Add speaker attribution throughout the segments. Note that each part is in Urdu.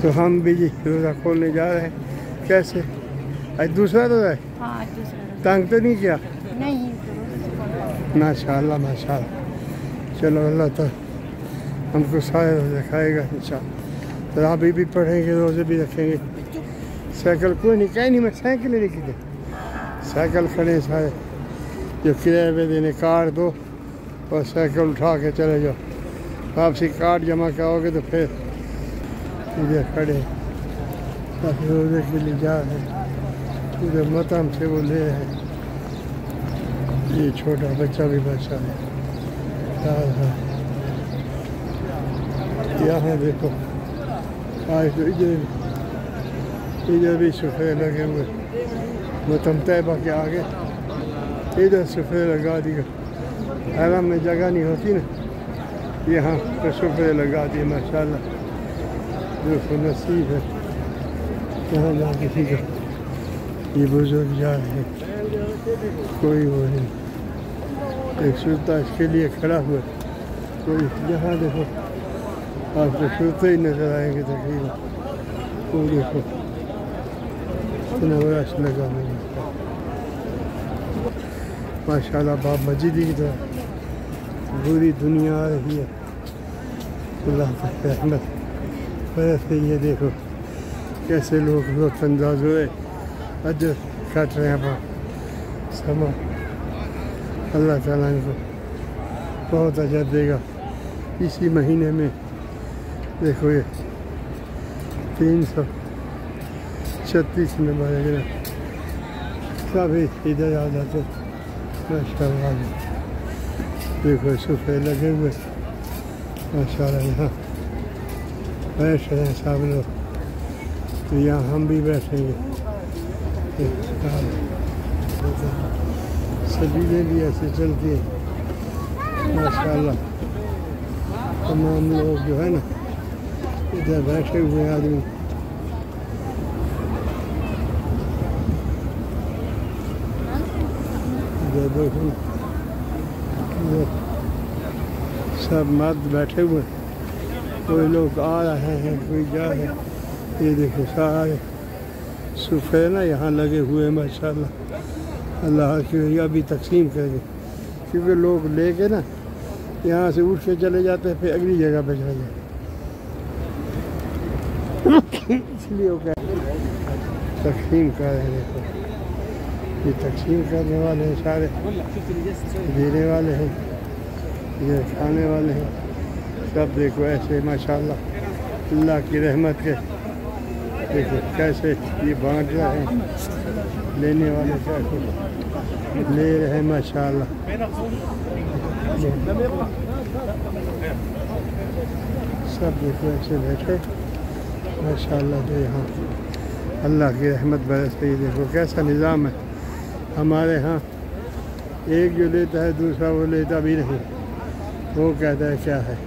Speaker 1: تو ہم بھی جی روزہ کھولنے جا رہے ہیں. کیسے آج دوسرا روزہ ہے؟
Speaker 2: ہاں آج دوسرا روزہ.
Speaker 1: تنگ تو نہیں کیا؟
Speaker 2: نہیں.
Speaker 1: ماشاء اللہ ماشاء اللہ. چلو اللہ تعالیٰ ہم کو سارے روزے کھائے گا انشاءاللہ. تراویح بھی پڑھیں گے، روزے بھی رکھیں گے. سائیکل کوئی نہیں، کہیں نہیں، میں سائیکل نہیں رکھی تھی. سائیکل کھڑے سارے، جو کرایے پہ دینے کارڈ دو اور سائیکل اٹھا کے چلے جاؤ. واپسی کارڈ جمع کراؤ گے تو پھر ادھر کھڑے روزے کے لیے جا رہے ہیں. ادھر مطعم سے وہ لے رہے ہیں. یہ چھوٹا بچہ بھی بچہ ہے. یہاں دیکھو آج تو ادھر بھی سفید لگے ہوئے. مطعم طیبہ کے آگے ادھر سفید لگا دیا. حرم میں جگہ نہیں ہوتی نا، یہاں پہ سفید لگا دیے. ماشاء اللہ جو نصیب ہے یہاں جا کسی کا. یہ بزرگ جا رہے ہیں، کوئی وہ نہیں. ایک سوتا اس کے لیے کھڑا ہوا. کوئی جہاں دیکھو آپ کو سوتے ہی نظر آئیں گے تقریباً. وہ دیکھو اتنا رش لگا ہوا. ماشاء اللہ باب مسجد کی طرح پوری دنیا آ رہی ہے. اللہ کی رحمت ویسے یہ دیکھو کیسے لوگ لطف انداز ہوئے. اجر کٹ رہے ہیں آپ سما. اللہ تعالیٰ ان کو بہت اجر دے گا. اسی مہینے میں دیکھو یہ 336 نمبر ہے. سبھی ادھر آ جاتے. ماشاء اللہ دیکھو صفحے لگے ہوئے. ماشاء اللہ یہاں بیٹھ رہے ہیں سب لوگ. تو یہاں ہم بھی بیٹھیں گے. سبیلیں بھی ایسے چلتی ہیں. ماشاء اللہ تمام لوگ جو ہے نا ادھر بیٹھے ہوئے آدمی. ادھر دیکھو سب مرد بیٹھے ہوئے. کوئی لوگ آ رہے ہیں، کوئی جا رہے ہیں. یہ دیکھو سارے صفحے نا یہاں لگے ہوئے. ماشاء اللہ اللہ کی ابھی تقسیم کریں گے کیونکہ لوگ لے کے نا یہاں سے اٹھ کے چلے جاتے ہیں، پھر اگلی جگہ پہ چلے جاتے. اس لیے وہ تقسیم کر رہے ہیں. دیکھو یہ تقسیم کرنے والے ہیں، سارے دینے والے ہیں، یہ کھانے والے ہیں. سب دیکھو ایسے ماشاء اللہ اللہ کی رحمت کے. دیکھو کیسے یہ بانٹ رہے ہیں. لینے والے کیسے لے رہے ہیں. ماشاء اللہ سب دیکھو ایسے بیٹھے. ماشاء اللہ تو یہاں اللہ کی رحمت برس رہی. دیکھو کیسا نظام ہے. ہمارے ہاں ایک جو لیتا ہے دوسرا وہ لیتا بھی نہیں. وہ کہتا ہے کیا ہے.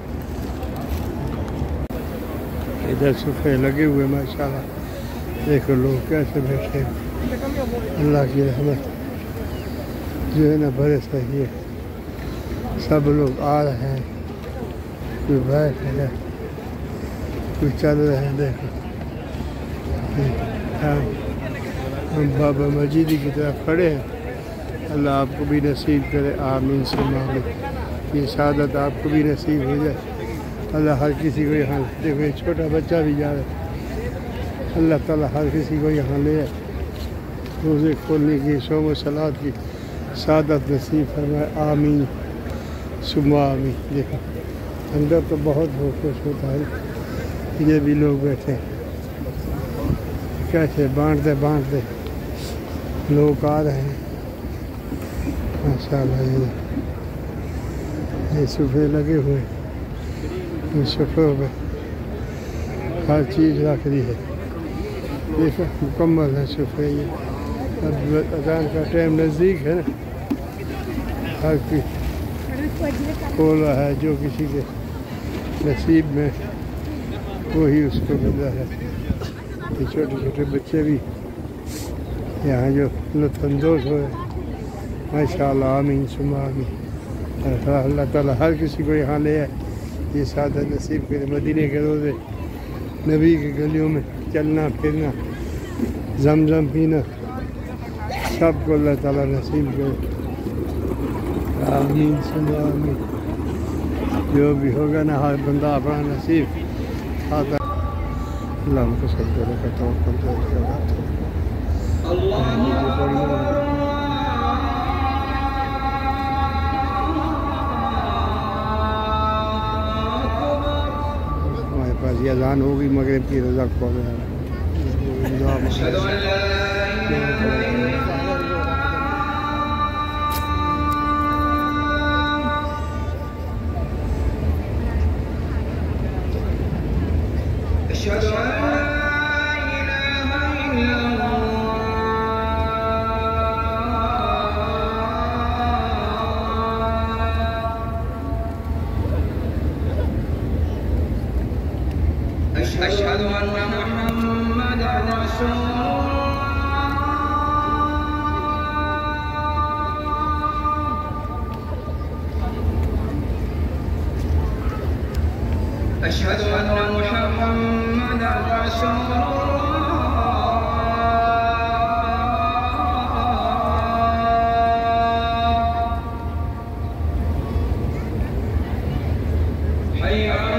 Speaker 1: ادھر صفحے لگے ہوئے. ماشاء اللہ دیکھو لوگ کیسے بیٹھے. اللہ کی رحمت جو ہے نا برس رہی ہے. سب لوگ آ رہے ہیں، کوئی بیٹھ رہے ہیں، کوئی چل رہے ہیں. دیکھو ہم بابا مسجد کی طرف کھڑے ہیں. اللہ آپ کو بھی نصیب کرے. آمین ثم آمین. یہ سعادت آپ کو بھی نصیب ہو جائے. اللہ ہر کسی کو یہاں دیکھو یہ چھوٹا بچہ بھی جا رہا ہے. اللہ تعالیٰ ہر کسی کو یہاں لے آئے. روزے کھولنے کی صوم و صلات کی سعادت نصیب فرمائے. آمین ثم آمین. دیکھو اندر تو بہت خوش ہوتا ہے. یہ بھی لوگ بیٹھے کیسے بانٹتے بانٹتے لوگ آ رہے ہیں. ماشاء اللہ یہ صفحے لگے ہوئے. ان صفحوں پہ ہر چیز رکھ دی ہے. دیکھو مکمل ہے صفحے. یہ اب اذان کا ٹائم نزدیک ہے نا. ہر کوئی کھولا ہے جو کسی کے نصیب میں وہی اس کو ملا ہے. یہ چھوٹے چھوٹے بچے بھی یہاں جو لطف اندوز ہوئے. ماشاء اللہ آمین ثم آمین. اللہ تعالیٰ ہر کسی کو یہاں لے آئے. یہ سعادت نصیب کرے. مدینے کے روزے نبی کی گلیوں میں چلنا پھرنا، زمزم پینا، سب کو اللہ تعالیٰ نصیب کرے۔ آمین سنو آمین۔ جو بھی ہوگا نا ہر بندہ اپنا نصیب آتا۔ اللہ کو سب کرے کا توکل کرے۔ ہمارے پاس یہ اذان ہوگی مغرب کی، رضا کو
Speaker 2: أشهد أن لا إله إلا الله أشهد أن محمدا رسول الله أشهد أن محمدا رسول الله حي على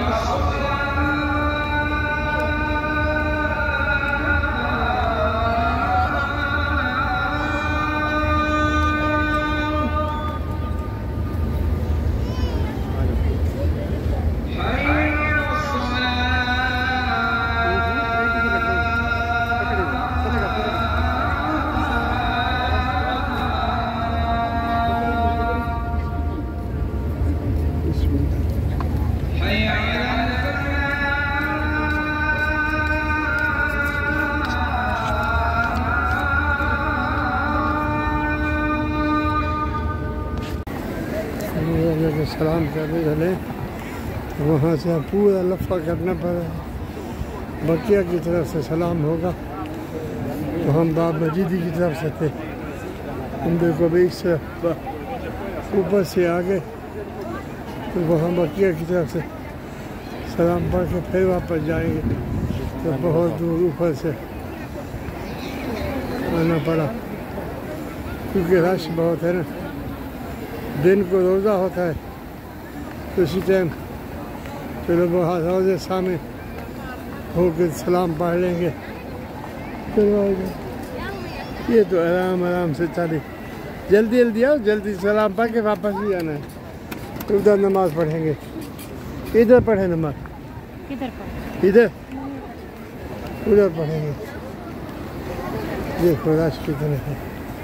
Speaker 1: سلام کرنے چلے، وہاں سے پورا لفظ کرنا پڑا۔ بقیہ کی طرف سے سلام ہوگا تو ہم باب مجیدی کی طرف سے تھے، ہم دیکھو بھی اس سے اوپر سے آگے، تو وہاں بقیہ کی طرف سے سلام پڑھ کے پھر واپس جائیں گے، تو بہت دور اوپر سے آنا پڑا کیونکہ رش بہت ہے نا۔ دن کو روزہ ہوتا ہے تو اسی ٹائم چلو وہاں روزے سامنے ہو کے سلام پڑھ لیں گے، یہ تو آرام آرام سے چلے، جلدی جلدی آؤ، جلدی سلام پڑھ کے واپس بھی آنا ہے۔ ادھر نماز پڑھیں گے، ادھر پڑھیں نماز، ادھر ادھر پڑھیں گے۔ دیکھو رش کتنے ہے،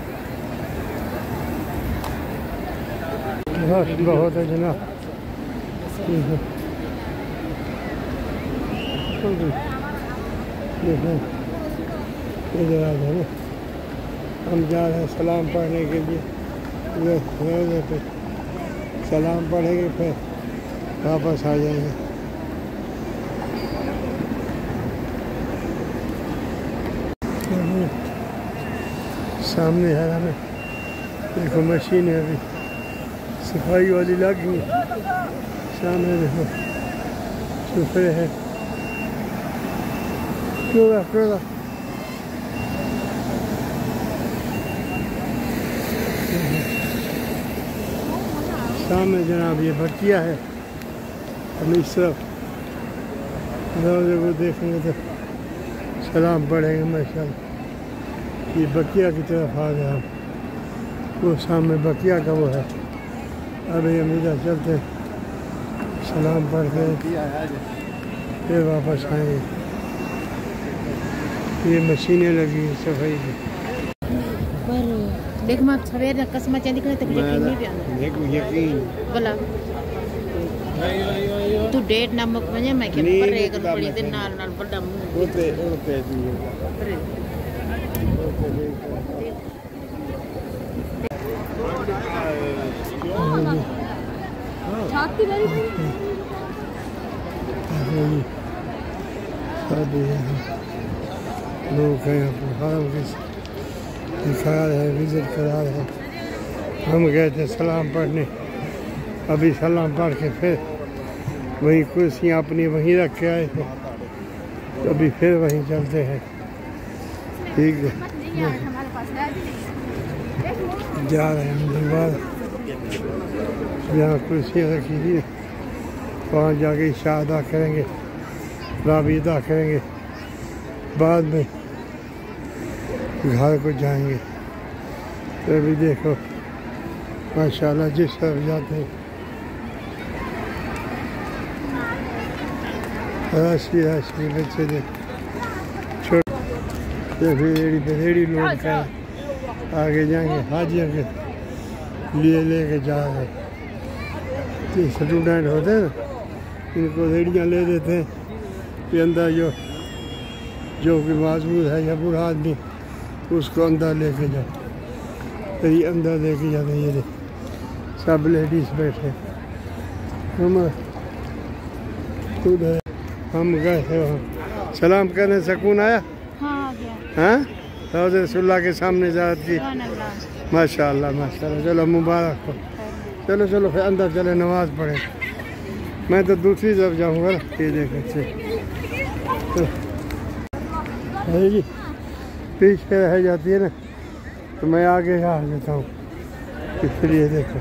Speaker 1: بہت ہے جناب۔ ادھر آ جائیں، ہم جا رہے ہیں سلام پڑھنے کے لیے، روزے پہ سلام پڑھیں گے پھر واپس آ جائیں گے۔ سامنے ہے ہمیں دیکھو مشین ہے، ابھی صفائی والی لگ گئی، سامنے دیکھو سفرے ہے، سامنے جناب یہ بقیہ ہے، ہم اس طرف روزے کو دیکھیں گے تو سلام پڑھیں گے ماشاءاللہ۔ یہ بقیہ کی طرف آ گئے ہم، وہ سامنے بقیہ کا وہ ہے، ابھی ہم ادھر چلتے سلام پڑھ کے پھر واپس آئیں گے۔ یہ مشینیں لگی ہیں صفائی کی۔
Speaker 3: دیکھ میں سویرے قسمہ چلی کرے تو یقین نہیں آنا،
Speaker 1: یقین
Speaker 3: بلا تو ڈیٹ نمک ونجے میں کہ پر رے کر پڑی تے نال نال بڑا منہ
Speaker 1: ہوتے دیے
Speaker 3: چھاتی باری
Speaker 1: لوگ ہیں حرم کی دکھا رہے ہیں، وزٹ کرا رہے ہیں۔ ہم گئے تھے سلام پڑھنے، ابھی سلام پڑھ کے پھر وہیں کرسیاں اپنی وہیں رکھ کے آئے تھے، ابھی پھر وہیں چلتے ہیں. ٹھیک ہے جا رہے ہیں ہم بعد یہاں کرسیاں رکھی تھی وہاں جا کے عشاء ادا کریں گے تراویح ادا کریں گے بعد میں گھر کو جائیں گے. تو ابھی دیکھو ماشاءاللہ جس طرف جاتے ہیں راشی بچے دیکھ ریڑھی لوگ کر آگے جائیں گے حاجیوں کے لیے لے کے جا رہے ہیں. اسٹوڈنٹ ہوتے ہیں نا ان کو ریڑھیاں لے دیتے ہیں کہ اندر جو کہ معذور ہے یا برا آدمی اس کو اندر لے کے جاؤ. پھر یہ اندر لے کے جاتے ہیں. یہ سب لیڈیز بیٹھے ہم گئے تھے وہاں سلام کرنے سکون آیا. ہاں روضہ رسول اللہ کے سامنے زیارت کی ماشاء اللہ ماشاء اللہ. چلو مبارک ہو. چلو چلو پھر اندر چلے نماز پڑھیں. میں تو دوسری طرف جاؤں گا. یہ دیکھیں جی پیچھے رہ جاتی ہے نا تو میں آگے آ جاتا ہوں. اس لیے دیکھو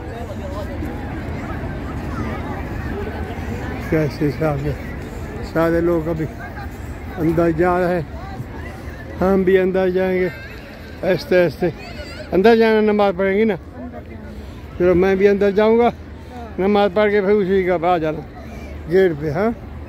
Speaker 1: کیسے سارے لوگ ابھی اندر جا رہے ہیں. ہم بھی اندر جائیں گے ایستے ایستے. اندر جانا نماز پڑھیں گی نا. چلو میں بھی اندر جاؤں گا نماز پڑھ کے پھر اسی کا آ جانا گیٹ پہ. ہاں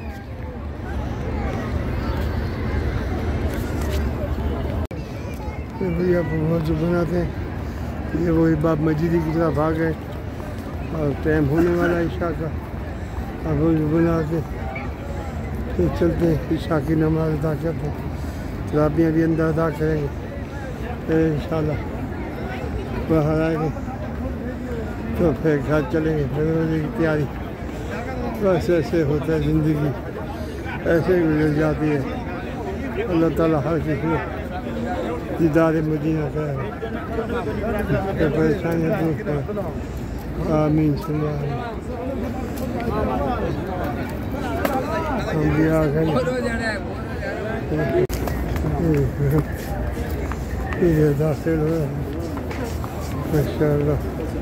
Speaker 1: بھیا موضوع بناتے ہیں. یہ وہی باب مسجدی کی طرف آ گئے اور ٹائم ہونے والا عشاء کا. اب وضو بنا کے پھر چلتے ہیں عشاء کی نماز ادا کرتے ہیں. تراویح بھی اندر ادا کریں گے پھر انشاءاللہ باہر آئیں گے تو پھر گھر چلیں گے. پھر روزے کی تیاری بس ایسے ہوتا ہے زندگی ایسے گزر جاتی ہے. اللہ تعالیٰ ہر کسی کو دیدار مدینہ کرے پریشانیاں دور کرے. آمین صلی اللہ علیہ ہم بھی آ گئے. یہ داخل ہو رہا ہے ماشاء اللہ.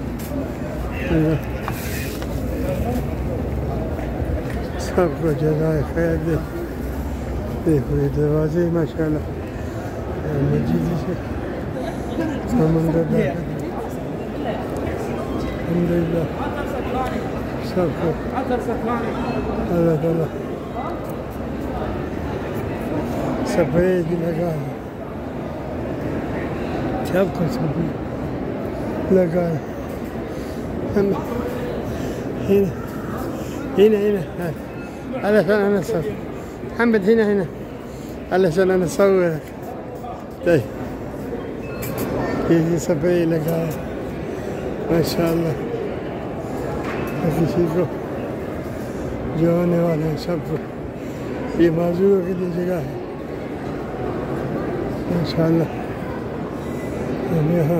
Speaker 1: سب کو جزائے خیر دے. دیکھو یہ دروازے ماشاء اللہ مسجد سے سمندر الحمدللہ سب کو اللہ تعالیٰ سفید لگا ہے. سب کو سفید لگا ہے. هنا علشان أنا أصور. محمد هنا علشان أنا أصورك. طيب یہ صفائی لگا ہے ماشاء اللہ. کسی کو جو آنے والے ہیں سب کو یہ معذوروں کے لیے جگہ ہے ماشاء اللہ. ہم یہاں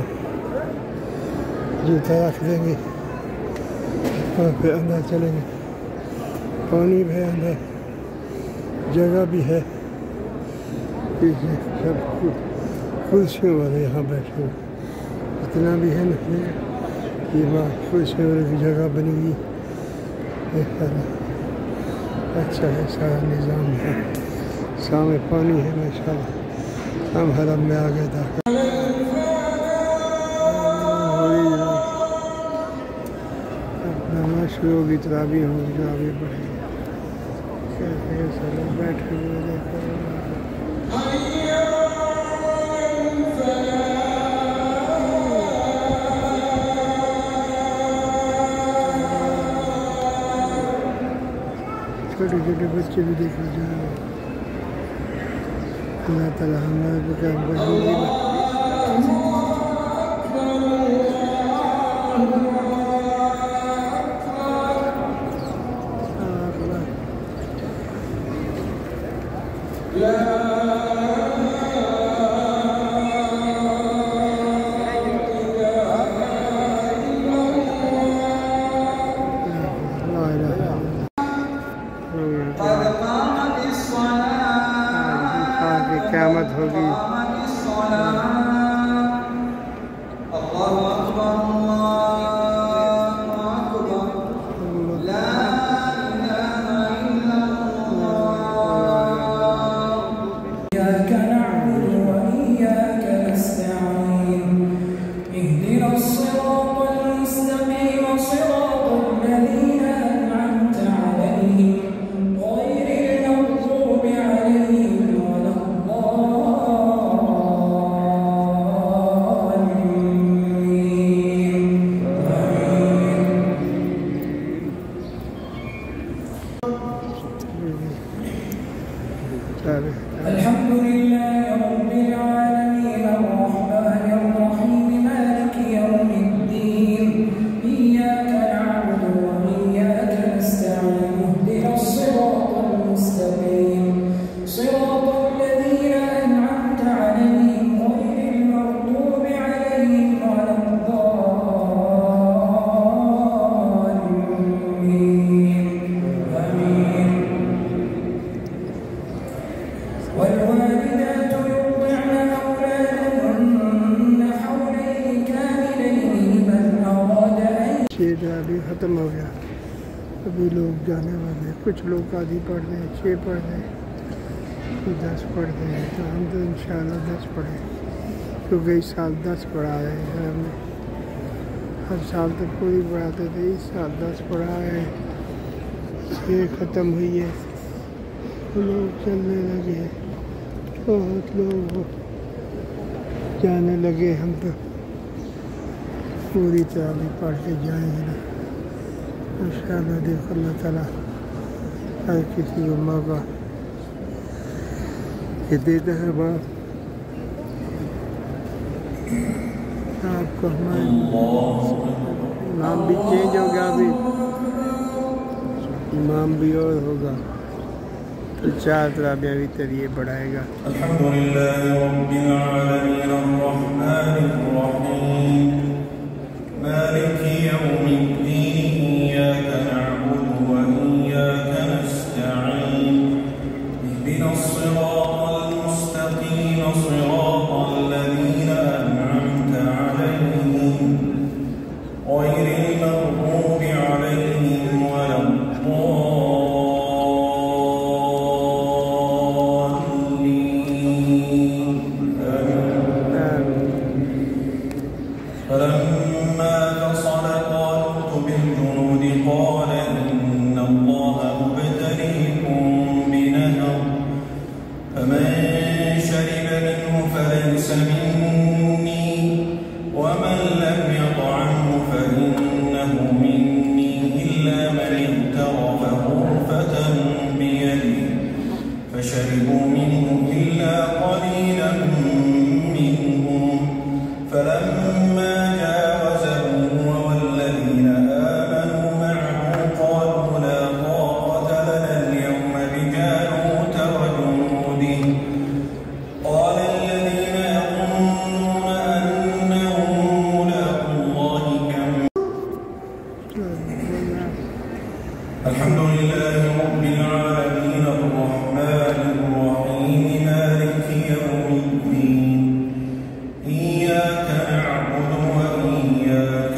Speaker 1: جوتا رکھ دیں گے اور پھر اندر چلیں گے. پانی بھی ہے اندر جگہ بھی ہے. پیچھے سب کرسیوں والے یہاں بیٹھے ہوئے اتنا بھی ہے نا. یہ وہاں کرسیوں والے کی جگہ بنی ہوئی. اچھا ہے سارا نظام ہے. سامنے پانی ہے ماشاء اللہ. ہم حرم میں آ گئے داخل. نماز شروع ہوگی تراویح ہوگی تراویح پڑھیں گے. کیسے لوگ بیٹھے ہوئے دیکھو. چھوٹے چھوٹے بچے بھی دیکھو جو اللہ تعالیٰ ہمارے بکام بزرگی میں
Speaker 2: قد قامت الصلاة
Speaker 1: क़यामत होगी। अभी ख़त्म हो गया, अभी लोग जाने वाले हैं। कुछ लोग आधी पढ़ रहे हैं, 6 पढ़ रहे हैं, 10 पढ़ रहे हैं। तो हम तो इंशाल्लाह 10 पढ़े, क्योंकि इस साल 10 पढ़ा है हमने। हर साल तो पूरी पढ़ाते थे, इस साल 10 पढ़ा है। ये ख़त्म हुई है, लोग चलने लगे, बहुत लोग जाने लगे। हम तो पूरी तरह पढ़ के जाएंगे ना इंशाअल्लाह। देखो अल्लाह ताला हर किसी को मौका ये देता है। बाप आपको हमारे नाम भी चेंज हो गया, अभी इमाम भी और होगा, तो 4 तराबियाँ भी तरिए बढ़ाएगा।
Speaker 4: مالك يوم الدين إياك نعبد وإياك نستعين اهدنا الصراط المستقيم صراط الذين أنعمت عليهم غير المغضوب عليهم ولا الضالين. فلما فصل طالوت بالجنود قال إن الله مبتليكم بنهر فمن شرب منه فليس مني ومن لم يطعمه فإنه مني إلا من اغترف غرفة بيده فشربوا منه إلا قليلا منهم فلما الحمد لله رب العالمين الرحمن الرحيم مالك يوم الدين إياك نعبد وإياك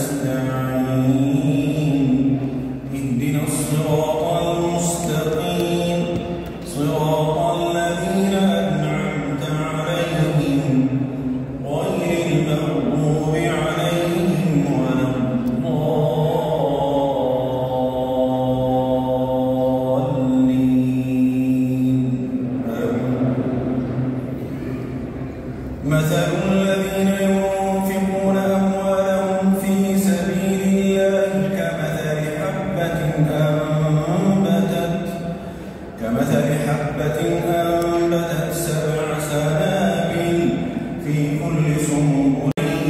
Speaker 4: نستعين اهدنا الصراط المستقيم صراط الذين أنعمت عليهم غير المغضوب عليهم ولا مثل الذين ينفقون أموالهم في سبيل الله كمثل حبة أنبتت 7 سنابل في كل سنبلة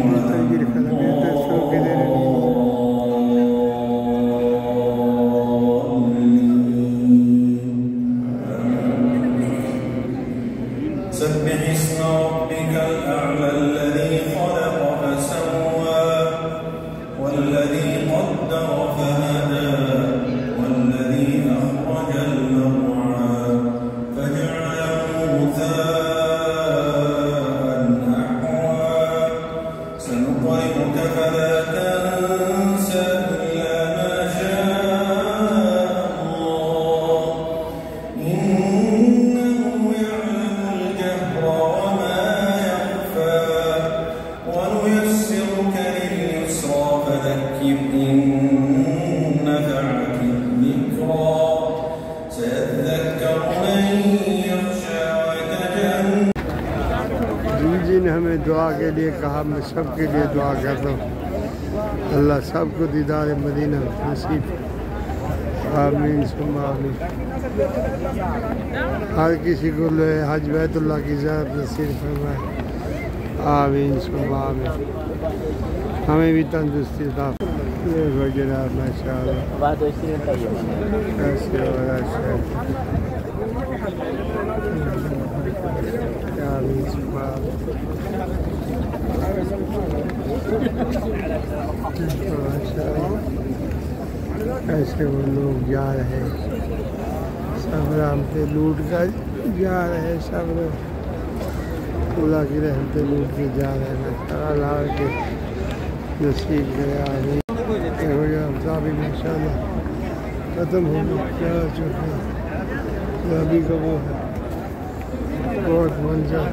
Speaker 4: سبح اسم ربك الأعلى الذي خلق فسوى والذي قدر فهدى والذي أخرج المرعى فجعله غثاء
Speaker 1: دعا کے لیے کہا، میں سب کے لیے دعا کرتا ہوں، اللہ سب کو دیدار مدینہ نصیب، آمین ثم آمین۔ ہر کسی کو حج بیت اللہ کی زیارت نصیب فرمائے، آمین ثم آمین۔ ہمیں بھی تندرستی عطا فرمائے۔ دیکھو جناب ماشاء اللہ ایسے ہو رہا ہے شہر۔ آمین ثم آمین۔ ماشاء اللہ ایسے وہ لوگ جا رہے ہیں، سب رام پہ لوٹ کر جا رہے ہیں، سب لوگ اللہ کی رحمت لوٹ کے جا رہے ہیں، اللہ کے نصیب کرے آمین۔ ہو گیا ابھی ماشاء اللہ ختم ہو گیا، کیا چکا ابھی کا وہ ہے بہت منظر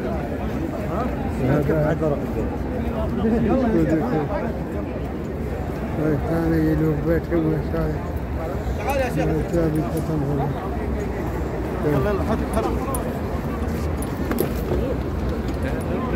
Speaker 1: کھانے یہ لوگ بیٹھے ہوئے سارے، ابھی ختم ہو گیا۔